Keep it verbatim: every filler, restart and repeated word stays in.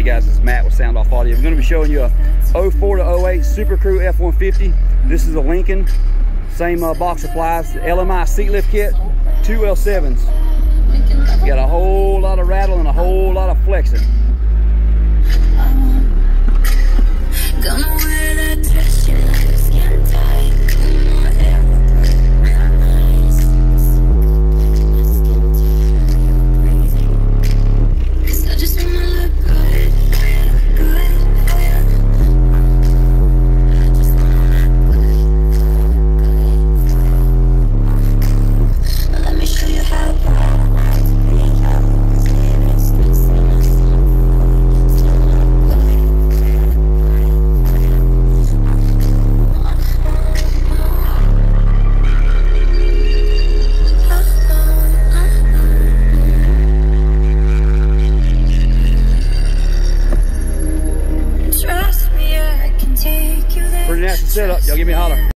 guys, this is Matt with Sound Off Audio. I'm going to be showing you a oh four to oh eight Super Crew F one fifty. This is a Lincoln, same uh, box applies. L M I seat lift kit, two L sevens. Got a whole lot of rattle and a whole lot of flexing. Gonna wear that dress, your legs can't tie. Cause I just wanna look good, good, good. I just wanna look good, good. Let me show you how to Pretty nasty setup. Y'all give me a holler.